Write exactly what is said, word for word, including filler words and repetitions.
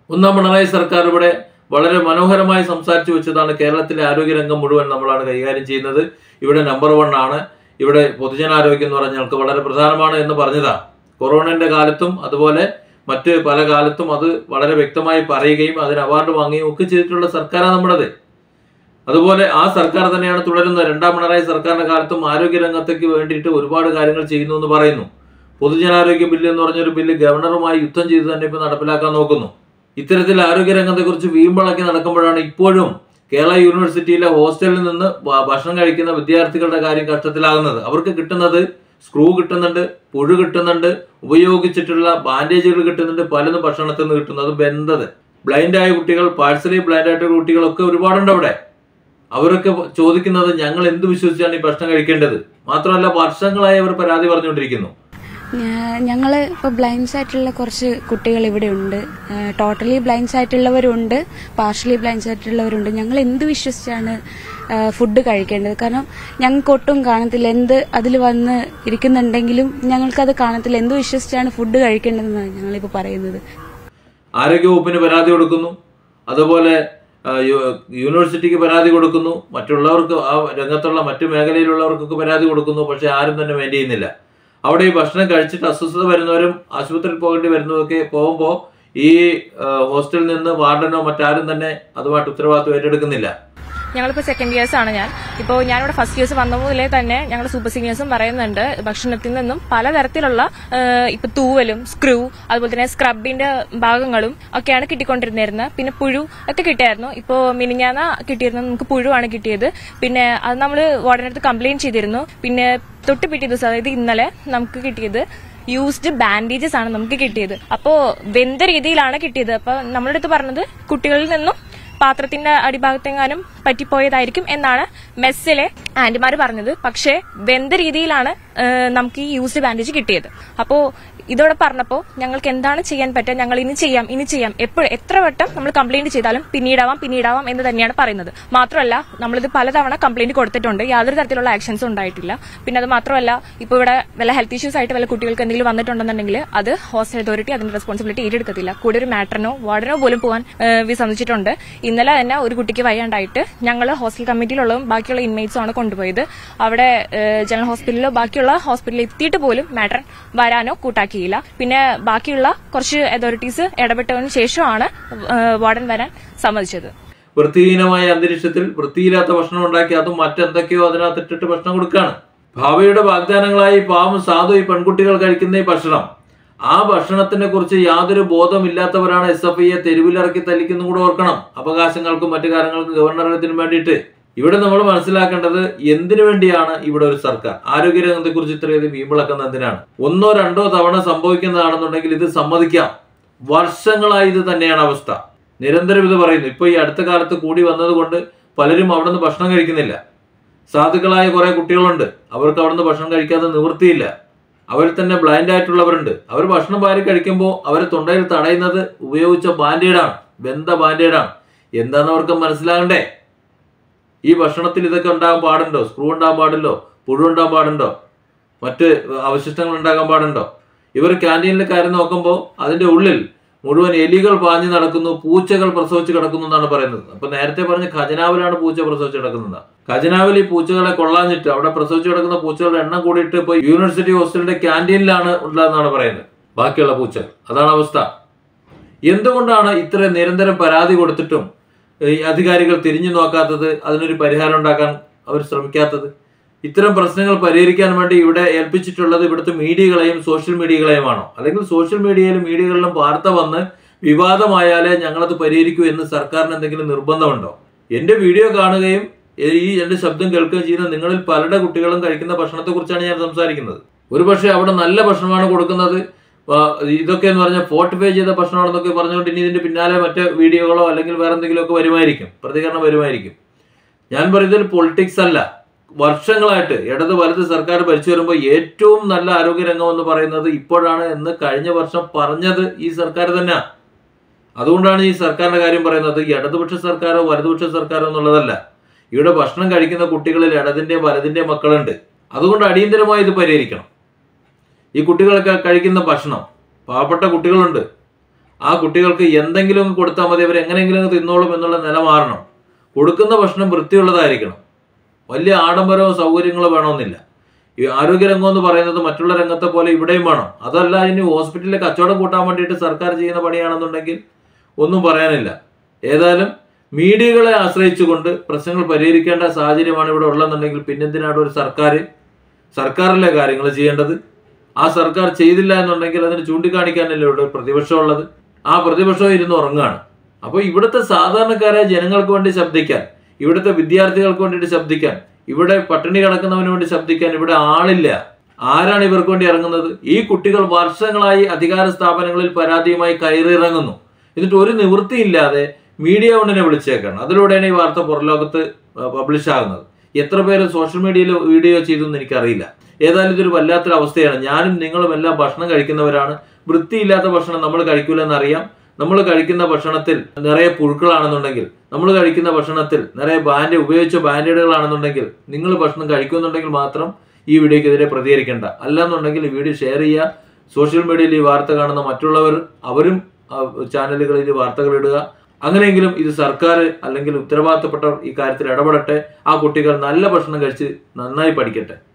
ഒന്നാം പിണറായി സർക്കാർ ഇവിടെ വളരെ മനോഹരമായി സംസാരിച്ചു വെച്ചതാണ്. കേരളത്തിലെ ആരോഗ്യരംഗം മുഴുവൻ നമ്മളാണ് കൈകാര്യം ചെയ്യുന്നത്, ഇവിടെ നമ്പർ വൺ ആണ്, ഇവിടെ പൊതുജനാരോഗ്യം എന്ന് പറഞ്ഞാൽ ഞങ്ങൾക്ക് വളരെ പ്രധാനമാണ് എന്ന് പറഞ്ഞതാണ്. കൊറോണയുടെ കാലത്തും അതുപോലെ മറ്റ് പല കാലത്തും അത് വളരെ വ്യക്തമായി പറയുകയും അതിന് അവാർഡ് വാങ്ങുകയും ഒക്കെ ചെയ്തിട്ടുള്ള സർക്കാരാണ് നമ്മുടേത്. അതുപോലെ ആ സർക്കാർ തന്നെയാണ് തുടരുന്നത്. രണ്ടാം പിണറായി സർക്കാരിന്റെ കാലത്തും ആരോഗ്യരംഗത്തേക്ക് വേണ്ടിയിട്ട് ഒരുപാട് കാര്യങ്ങൾ ചെയ്യുന്നു എന്ന് പറയുന്നു. പൊതുജനാരോഗ്യ ബില്ല് എന്ന് പറഞ്ഞൊരു ബില്ല് ഗവർണറുമായി യുദ്ധം ചെയ്ത് തന്നെ ഇപ്പൊ നടപ്പിലാക്കാൻ നോക്കുന്നു. ഇത്തരത്തിൽ ആരോഗ്യരംഗത്തെക്കുറിച്ച് വീമ്പിളക്കി നടക്കുമ്പോഴാണ് ഇപ്പോഴും കേരള യൂണിവേഴ്സിറ്റിയിലെ ഹോസ്റ്റലിൽ നിന്ന് ഭക്ഷണം കഴിക്കുന്ന വിദ്യാർത്ഥികളുടെ കാര്യം കഷ്ടത്തിലാകുന്നത്. അവർക്ക് കിട്ടുന്നത് സ്ക്രൂ കിട്ടുന്നുണ്ട്, പുഴു കിട്ടുന്നുണ്ട്, ഉപയോഗിച്ചിട്ടുള്ള ബാൻഡേജുകൾ കിട്ടുന്നുണ്ട്, പലതും ഭക്ഷണത്തിൽ നിന്ന് കിട്ടുന്നത് ബന്ധത്. ബ്ലൈൻഡായ കുട്ടികൾ, പാഴ്സലി ബ്ലൈൻഡായിട്ടുള്ള കുട്ടികളൊക്കെ ഒരുപാടുണ്ട് അവിടെ. അവരൊക്കെ ചോദിക്കുന്നത് ഞങ്ങൾ എന്ത് വിശ്വസിച്ചാണ് ഈ ഭക്ഷണം കഴിക്കേണ്ടത്. മാത്രമല്ല വർഷങ്ങളായി അവർ പരാതി പറഞ്ഞുകൊണ്ടിരിക്കുന്നു. ഞങ്ങൾ ഇപ്പോൾ ബ്ലൈൻഡ്സ് ആയിട്ടുള്ള കുറച്ച് കുട്ടികൾ ഇവിടെ ഉണ്ട്. ടോട്ടലി ബ്ലൈൻഡ്സ് ആയിട്ടുള്ളവരുണ്ട്, പാർഷ്യലി ബ്ലൈൻഡ്സ് ആയിട്ടുള്ളവരുണ്ട്. ഞങ്ങൾ എന്ത് വിശ്വസിച്ചാണ് ഫുഡ് കഴിക്കേണ്ടത്? കാരണം ഞങ്ങൾക്ക് ഒട്ടും കാണത്തില്ല, എന്ത് അതിൽ വന്ന് ഇരിക്കുന്നുണ്ടെങ്കിലും ഞങ്ങൾക്കത് കാണത്തില്ല. എന്ത് വിശ്വസിച്ചാണ് ഫുഡ് കഴിക്കേണ്ടതെന്നാണ് ഞങ്ങളിപ്പോൾ പറയുന്നത്. ആരോഗ്യവകുപ്പിന് പരാതി കൊടുക്കുന്നു, അതുപോലെ യൂണിവേഴ്സിറ്റിക്ക് പരാതി കൊടുക്കുന്നു, മറ്റുള്ളവർക്ക് ആ രംഗത്തുള്ള മറ്റു മേഖലയിലുള്ളവർക്കൊക്കെ പരാതി കൊടുക്കുന്നു. പക്ഷെ ആരും തന്നെ വേണ്ടി ചെയ്യുന്നില്ല. അവിടെ ഈ ഭക്ഷണം കഴിച്ചിട്ട് അസ്വസ്ഥത വരുന്നവരും ആശുപത്രിയിൽ പോകേണ്ടി വരുന്നതൊക്കെ പോകുമ്പോൾ ഈ ഹോസ്റ്റലിൽ നിന്ന് വാർഡനോ മറ്റാരും തന്നെ അതുമായിട്ട് ഉത്തരവാദിത്വം ഏറ്റെടുക്കുന്നില്ല. ഞങ്ങളിപ്പോൾ സെക്കൻഡ് ഇയേഴ്സ് ആണ്. ഞാൻ ഇപ്പോൾ ഞാനിവിടെ ഫസ്റ്റ് ഇയേഴ്സ് വന്ന മുതലേ തന്നെ ഞങ്ങൾ സൂപ്പർ സീനിയേഴ്സും പറയുന്നുണ്ട് ഭക്ഷണത്തിൽ നിന്നും പലതരത്തിലുള്ള ഇപ്പൊ തൂവലും സ്ക്രൂ അതുപോലെ തന്നെ സ്ക്രബിന്റെ ഭാഗങ്ങളും ഒക്കെയാണ് കിട്ടിക്കൊണ്ടിരുന്നിരുന്നത്. പിന്നെ പുഴു ഒക്കെ കിട്ടിയായിരുന്നു. ഇപ്പോൾ മിനിഞ്ഞാന്ന് കിട്ടിയിരുന്നത് നമുക്ക് പുഴുവാണ് കിട്ടിയത്. പിന്നെ അത് നമ്മൾ വാർഡനടുത്ത് കംപ്ലയിന്റ് ചെയ്തിരുന്നു. പിന്നെ തൊട്ട് പിറ്റേ ദിവസം അതായത് ഇന്നലെ നമുക്ക് കിട്ടിയത് യൂസ്ഡ് ബാൻഡേജസ് ആണ് നമുക്ക് കിട്ടിയത്. അപ്പോ വെന്ത രീതിയിലാണ് കിട്ടിയത്. അപ്പൊ നമ്മുടെ അടുത്ത് പറഞ്ഞത് കുട്ടികളിൽ നിന്നും പാത്രത്തിന്റെ അടിഭാഗത്തെങ്ങാനും പറ്റിപ്പോയതായിരിക്കും എന്നാണ് മെസ്സിലെ ആന്റിമാര് പറഞ്ഞത്. പക്ഷേ വെന്ത രീതിയിലാണ് നമുക്ക് ഈ യൂസ്ഡ് ബാൻഡേജ് കിട്ടിയത്. അപ്പോ ഇതോടെ പറഞ്ഞപ്പോൾ ഞങ്ങൾക്ക് എന്താണ് ചെയ്യാൻ പറ്റുക, ഞങ്ങൾ ഇനി ചെയ്യാം ഇനി ചെയ്യാം എപ്പോഴും എത്ര വട്ടം നമ്മൾ കംപ്ലൈന്റ് ചെയ്താലും പിന്നീടാവാം പിന്നീടാവാം എന്ന് തന്നെയാണ് പറയുന്നത്. മാത്രമല്ല നമ്മളിത് പലതവണ കംപ്ലൈന്റ് കൊടുത്തിട്ടുണ്ട്, യാതൊരു തരത്തിലുള്ള ആക്ഷൻസും ഉണ്ടായിട്ടില്ല. പിന്നെ അത് മാത്രമല്ല ഇപ്പോൾ ഇവിടെ വല്ല ഹെൽത്ത് ഇഷ്യൂസ് ആയിട്ട് വല്ല കുട്ടികൾക്ക് എന്തെങ്കിലും വന്നിട്ടുണ്ടെന്നുണ്ടെങ്കിൽ അത് ഹോസ്റ്റൽ അതോറിറ്റി അതിന്റെ റെസ്പോൺസിബിലിറ്റി ഏറ്റെടുക്കത്തില്ല. കൂടെ ഒരു മാറ്ററിനോ വാർഡനോ പോലും പോകാൻ വിസമ്മതിച്ചിട്ടുണ്ട്. ഇന്നലെ തന്നെ ഒരു കുട്ടിക്ക് വയ്യാണ്ടായിട്ട് ഞങ്ങൾ ഹോസ്റ്റൽ കമ്മിറ്റിയിലുള്ളതും ബാക്കിയുള്ള ഇൻമേറ്റ്സും ആണ് കൊണ്ടുപോയത്. അവിടെ ജനറൽ ഹോസ്പിറ്റലിലോ ബാക്കിയുള്ള ഹോസ്പിറ്റലിൽ എത്തിയിട്ട് പോലും മാറ്റർ വരാനോ കൂട്ടാക്കിയില്ല. പിന്നെ ബാക്കിയുള്ള കുറച്ച് അതോറിറ്റീസ് ഇടപെട്ടതിനു ശേഷമാണ് വാർഡൻ വരാൻ സമ്മതിച്ചത്. വൃത്തിഹീനമായ അന്തരീക്ഷത്തിൽ വൃത്തിയില്ലാത്ത ഭക്ഷണം ഉണ്ടാക്കി അതും മറ്റെന്തൊക്കെയോ അതിനകത്തിട്ടിട്ട് ഭക്ഷണം കൊടുക്കുകയാണ്. ഭാവിയുടെ വാഗ്ദാനങ്ങളായി പാവം സാധു ഈ പെൺകുട്ടികൾ കഴിക്കുന്ന ഈ ഭക്ഷണം, ആ ഭക്ഷണത്തിനെ കുറിച്ച് യാതൊരു ബോധമില്ലാത്തവരാണ് എസ് എഫ് ഐയെ തെരുവിലിറക്കി തല്ലിക്കുന്നു കൂടെ ഓർക്കണം. അവകാശങ്ങൾക്കും മറ്റു കാര്യങ്ങൾക്കും ഗവർണറേറ്റിനും വേണ്ടിയിട്ട്. ഇവിടെ നമ്മൾ മനസ്സിലാക്കേണ്ടത് എന്തിനു വേണ്ടിയാണ് ഇവിടെ ഒരു സർക്കാർ ആരോഗ്യരംഗത്തെ കുറിച്ച് ഇത്രയധികം വീമ്പിളക്കുന്നത് എന്തിനാണ്? ഒന്നോ രണ്ടോ തവണ സംഭവിക്കുന്നതാണെന്നുണ്ടെങ്കിൽ ഇത് സമ്മതിക്കാം. വർഷങ്ങളായി ഇത് തന്നെയാണ് അവസ്ഥ. നിരന്തരം ഇത് പറയുന്നു. ഇപ്പൊ ഈ അടുത്ത കാലത്ത് കൂടി വന്നതുകൊണ്ട് പലരും അവിടെ നിന്ന് ഭക്ഷണം കഴിക്കുന്നില്ല. സാധുക്കളായ കുറെ കുട്ടികളുണ്ട്, അവർക്ക് അവിടെ നിന്ന് ഭക്ഷണം കഴിക്കാതെ നിവൃത്തിയില്ല. അവർ തന്നെ ബ്ലൈൻഡ് ആയിട്ടുള്ളവരുണ്ട്. അവർ ഭക്ഷണം വാരി കഴിക്കുമ്പോൾ അവരെ തൊണ്ടയിൽ തടയുന്നത് ഉപയോഗിച്ച ബാൻഡേഡാണ്, ബന്ധ ബാൻഡേഡാണ്. എന്താന്ന് അവർക്ക് മനസ്സിലാകണ്ടേ? ഈ ഭക്ഷണത്തിൽ ഇതൊക്കെ ഉണ്ടാകാൻ പാടുണ്ടോ? സ്ക്രൂ ഉണ്ടാകാൻ പാടുണ്ടോ? പുഴു ഉണ്ടാകാൻ പാടുണ്ടോ? മറ്റ് അവശിഷ്ടങ്ങൾ ഉണ്ടാകാൻ പാടുണ്ടോ? ഇവർ ക്യാൻറ്റീനിലെ കാര്യം നോക്കുമ്പോൾ അതിന്റെ ഉള്ളിൽ മുഴുവൻ എലികൾ പാഞ്ഞു നടക്കുന്നു, പൂച്ചകൾ പ്രസവിച്ച് കിടക്കുന്നു എന്നാണ് പറയുന്നത്. അപ്പൊ നേരത്തെ പറഞ്ഞ ഖജനാവിലാണ് പൂച്ച പ്രസവിച്ച് കിടക്കുന്നത്. ഖജനാവിൽ ഈ പൂച്ചകളെ കൊള്ളാഞ്ഞിട്ട് അവിടെ പ്രസവിച്ച് കിടക്കുന്ന പൂച്ചകളുടെ എണ്ണം കൂടിയിട്ട് ഇപ്പൊ യൂണിവേഴ്സിറ്റി ഹോസ്റ്റലിന്റെ ക്യാൻറ്റീനിലാണ് ഉള്ളതെന്നാണ് പറയുന്നത് ബാക്കിയുള്ള പൂച്ചകൾ. അതാണ് അവസ്ഥ. എന്തുകൊണ്ടാണ് ഇത്ര നിരന്തരം പരാതി കൊടുത്തിട്ടും ഈ അധികാരികൾ തിരിഞ്ഞു നോക്കാത്തത്? അതിനൊരു പരിഹാരം ഉണ്ടാക്കാൻ അവർ ശ്രമിക്കാത്തത്? ഇത്തരം പ്രശ്നങ്ങൾ പരിഹരിക്കാൻ വേണ്ടി ഇവിടെ ഏൽപ്പിച്ചിട്ടുള്ളത് ഇവിടുത്തെ മീഡിയകളെയും സോഷ്യൽ മീഡിയകളെയുമാണോ? അല്ലെങ്കിൽ സോഷ്യൽ മീഡിയയിലും മീഡിയകളിലും വാർത്ത വന്ന് വിവാദമായാലേ ഞങ്ങളത് പരിഹരിക്കൂ എന്ന് സർക്കാരിന് എന്തെങ്കിലും നിർബന്ധമുണ്ടോ? എന്റെ വീഡിയോ കാണുകയും ഈ എന്റെ ശബ്ദം കേൾക്കുകയും ചെയ്യുന്ന നിങ്ങളിൽ പലരുടെ കുട്ടികളും കഴിക്കുന്ന ഭക്ഷണത്തെ കുറിച്ചാണ് ഞാൻ സംസാരിക്കുന്നത്. ഒരുപക്ഷെ അവിടെ നല്ല ഭക്ഷണമാണ് കൊടുക്കുന്നത്, ഇതൊക്കെ എന്ന് പറഞ്ഞാൽ ഫോർട്ടിഫൈ ചെയ്ത ഭക്ഷണമാണെന്നൊക്കെ പറഞ്ഞുകൊണ്ട് ഇനി ഇതിന്റെ പിന്നാലെ മറ്റ് വീഡിയോകളോ അല്ലെങ്കിൽ വേറെ എന്തെങ്കിലുമൊക്കെ വരുമായിരിക്കും, പ്രതികരണം വരുമായിരിക്കും. ഞാൻ പറയുന്നത് പൊളിറ്റിക്സ് അല്ല. വർഷങ്ങളായിട്ട് ഇടത് വലത് സർക്കാർ ഭരിച്ചു വരുമ്പോൾ ഏറ്റവും നല്ല ആരോഗ്യരംഗം എന്ന് പറയുന്നത് ഇപ്പോഴാണ് എന്ന് കഴിഞ്ഞ വർഷം പറഞ്ഞത് ഈ സർക്കാർ തന്നെയാണ്. അതുകൊണ്ടാണ് ഈ സർക്കാരിന്റെ കാര്യം പറയുന്നത്. ഈ ഇടതുപക്ഷ സർക്കാരോ വലതുപക്ഷ സർക്കാരോ എന്നുള്ളതല്ല. ഇവിടെ ഭക്ഷണം കഴിക്കുന്ന കുട്ടികളിൽ ഇടതിന്റെ വലതിന്റെ മക്കളുണ്ട്. അതുകൊണ്ട് അടിയന്തരമായി ഇത് പരിഹരിക്കണം. ഈ കുട്ടികളൊക്കെ കഴിക്കുന്ന ഭക്ഷണം, പാവപ്പെട്ട കുട്ടികളുണ്ട്, ആ കുട്ടികൾക്ക് എന്തെങ്കിലും കൊടുത്താൽ മതി, അവർ എങ്ങനെയെങ്കിലും തിന്നോളും എന്നുള്ള നില മാറണം. കൊടുക്കുന്ന ഭക്ഷണം വൃത്തിയുള്ളതായിരിക്കണം. വലിയ ആഡംബരവും സൗകര്യങ്ങളോ വേണമെന്നില്ല. ഈ ആരോഗ്യരംഗം എന്ന് പറയുന്നത് മറ്റുള്ള രംഗത്തെ പോലെ ഇവിടെയും വേണം. അതല്ല ഇനി ഹോസ്പിറ്റലിലെ കച്ചവടം കൂട്ടാൻ വേണ്ടിയിട്ട് സർക്കാർ ചെയ്യുന്ന പണിയാണെന്നുണ്ടെങ്കിൽ ഒന്നും പറയാനില്ല. ഏതായാലും മീഡിയകളെ ആശ്രയിച്ചുകൊണ്ട് പ്രശ്നങ്ങൾ പരിഹരിക്കേണ്ട സാഹചര്യമാണ് ഇവിടെ ഉള്ളതെന്നുണ്ടെങ്കിൽ പിന്നെന്തിനാണ് ഒരു സർക്കാർ സർക്കാരിലെ കാര്യങ്ങൾ ചെയ്യേണ്ടത്? ആ സർക്കാർ ചെയ്തില്ല എന്നുണ്ടെങ്കിൽ അതിന് ചൂണ്ടിക്കാണിക്കാനല്ലേ ഇവിടെ പ്രതിപക്ഷമുള്ളത്. ആ പ്രതിപക്ഷം ഇരുന്ന് ഉറങ്ങുകയാണ്. അപ്പോൾ ഇവിടുത്തെ സാധാരണക്കാരായ ജനങ്ങൾക്ക് വേണ്ടി ശബ്ദിക്കാൻ, ഇവിടുത്തെ വിദ്യാർത്ഥികൾക്ക് വേണ്ടിയിട്ട് ശബ്ദിക്കാൻ, ഇവിടെ പട്ടിണി കിടക്കുന്നവന് വേണ്ടി ശബ്ദിക്കാൻ ഇവിടെ ആളില്ല. ആരാണ് ഇവർക്ക് വേണ്ടി ഇറങ്ങുന്നത്? ഈ കുട്ടികൾ വർഷങ്ങളായി അധികാര സ്ഥാപനങ്ങളിൽ പരാതിയുമായി കയറിയിറങ്ങുന്നു. എന്നിട്ട് ഒരു നിവൃത്തിയില്ലാതെ മീഡിയ വണ്ണിനെ വിളിച്ചേക്കാണ്. അതിലൂടെയാണ് ഈ വാർത്ത പുറലോകത്ത് പബ്ലിഷ് ആകുന്നത്. എത്ര പേര് സോഷ്യൽ മീഡിയയിൽ വീഡിയോ ചെയ്തെന്ന് എനിക്കറിയില്ല. ഏതായാലും ഇതൊരു വല്ലാത്തൊരു അവസ്ഥയാണ്. ഞാനും നിങ്ങളും എല്ലാം ഭക്ഷണം കഴിക്കുന്നവരാണ്. വൃത്തിയില്ലാത്ത ഭക്ഷണം നമ്മൾ കഴിക്കൂലെന്നറിയാം. നമ്മൾ കഴിക്കുന്ന ഭക്ഷണത്തിൽ നിറയെ പുഴുക്കളാണെന്നുണ്ടെങ്കിൽ, നമ്മൾ കഴിക്കുന്ന ഭക്ഷണത്തിൽ നിറയെ ബാൻഡ് ഉപയോഗിച്ച ബാൻഡേഡുകളാണെന്നുണ്ടെങ്കിൽ നിങ്ങൾ ഭക്ഷണം കഴിക്കുന്നുണ്ടെങ്കിൽ മാത്രം ഈ വീഡിയോക്കെതിരെ പ്രതികരിക്കേണ്ട. അല്ലാന്നുണ്ടെങ്കിൽ ഈ വീഡിയോ ഷെയർ ചെയ്യുക. സോഷ്യൽ മീഡിയയിൽ ഈ വാർത്ത കാണുന്ന മറ്റുള്ളവർ അവരും ചാനലുകളിൽ വാർത്തകൾ ഇടുക. അങ്ങനെയെങ്കിലും ഇത് സർക്കാർ അല്ലെങ്കിൽ ഉത്തരവാദിത്തപ്പെട്ടവർ ഈ കാര്യത്തിൽ ഇടപെടട്ടെ. ആ കുട്ടികൾ നല്ല ഭക്ഷണം കഴിച്ച് നന്നായി പഠിക്കട്ടെ.